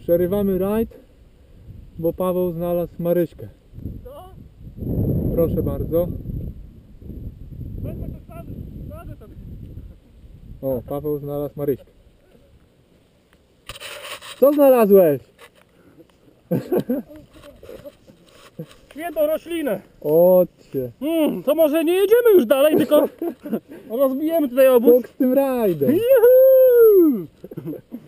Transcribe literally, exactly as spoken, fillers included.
Przerywamy rajd, bo Paweł znalazł Maryśkę. Co? Proszę bardzo. Wezmę to sam, radę tam. O, Paweł znalazł Maryśkę. Co znalazłeś? Świętą roślinę. Ocie. Hmm, to może nie jedziemy już dalej, tylko rozbijemy tutaj obóz. Bóg z tym rajdem. Juhu!